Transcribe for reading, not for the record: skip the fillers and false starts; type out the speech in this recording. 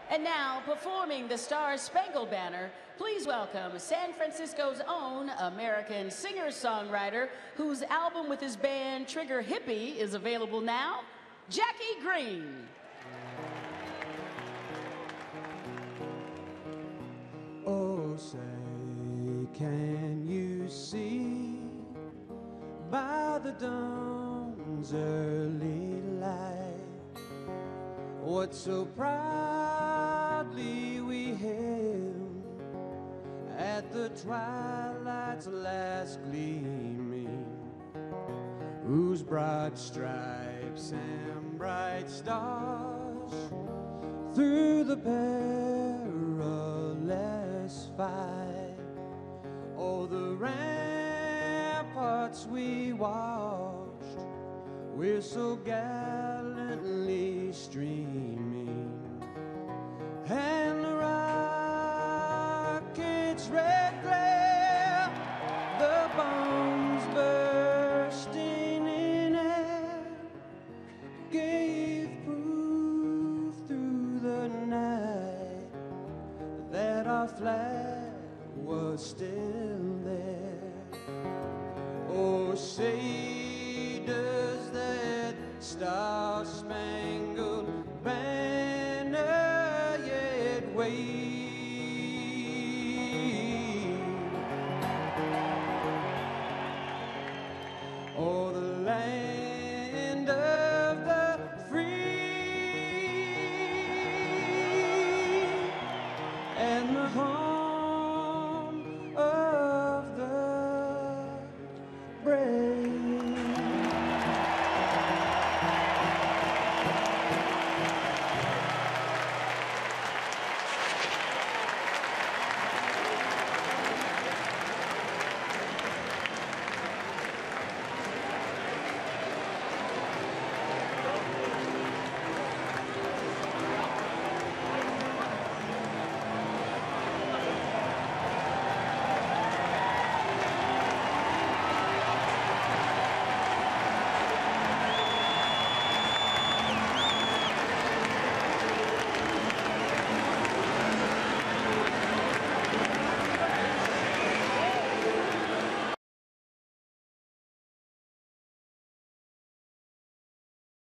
And now, performing the Star-Spangled Banner, please welcome San Francisco's own American singer-songwriter, whose album with his band Trigger Hippie is available now, Jackie Greene. Oh, say, can you see by the dawn's early light what so proudly we hailed at the twilight's last gleaming, whose broad stripes and bright stars through the perilous fight, oh, the ramparts we watched, we're so gallantly streaming, and the rocket's red glare, the bombs bursting in air, gave proof through the night that our flag was still there. Oh, say does that star-spangled banner yet wave? Oh, the land of the free and the home